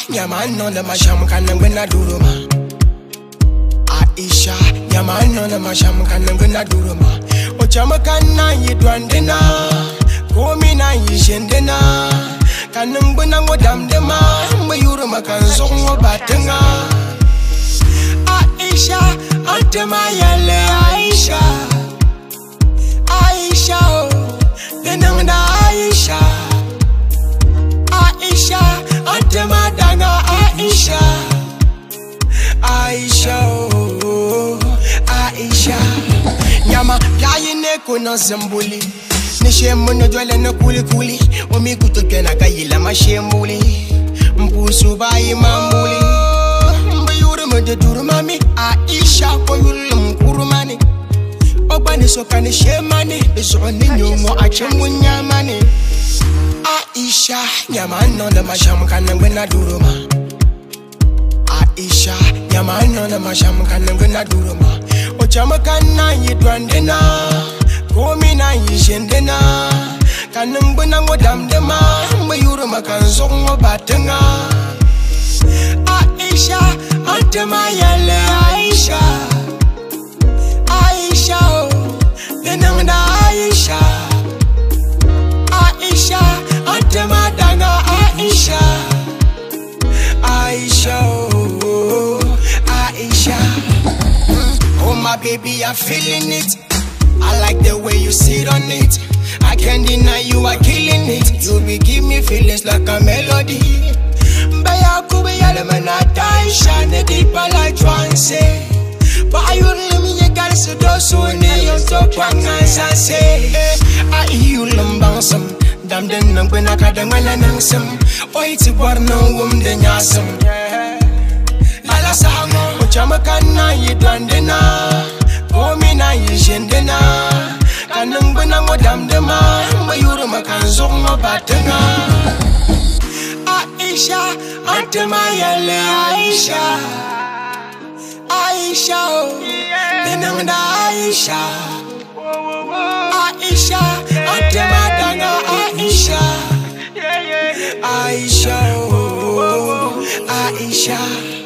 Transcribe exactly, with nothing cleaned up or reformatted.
nyamano na masham kana ngwena duruma. Aisha, nyamano na masham kana ngwena duruma. Ochama kana yidwandena, komi na yishendena. Kana ngwena ngodamdema, mbayuruma kanzongo batenga. Aisha, antema yale Aisha. Aisha, oh, denangda Aisha. Aisha, antema danga Aisha. Aisha, oh, Aisha. Nyama, yayi ne kuna zambuli. Nishe muno dwele no kuli kuli. Omi kutokena kayila mashembuli. Mpusu bayi mambuli. Mbayuru mede duru mami. Aisha kwa yule mkurumani. Obani sokani shemani. Bezoni nyumo achemu nyamani. Aisha, nyamano na masham kana ngwena duruma. Aisha, nyamano na masham kana ngwena duruma. Ochama kana yidwandena, komi na yishendena. Kana ngwena ngodamdema, mbayuruma kanzongo batenga. Aisha, antema yale Aisha. Aisha, oh, denangda Aisha. Aisha, antema danga Aisha. Aisha, oh, Aisha. Oh my baby, I'm feeling it. I like the way you sit on it. I can't deny you are killing it. You be give me feelings like a melody. Baya kube yale manata Aisha, ne deeper like trance. But you let me you got so do so ne you talk wangansa say. I you lumbansam. Dam den nang benaka dengan nangsem. Oi ti warna wum de nyasem. Ala sango uchama kana yidwandena. Komi na yishendena. Kanang benang wadam dema. Mayuru makanzongo batenga. Aisha, antema yale Aisha. Aisha, oh, benang da Aisha. Aisha, antema danga Aisha. Aisha, oh, Aisha.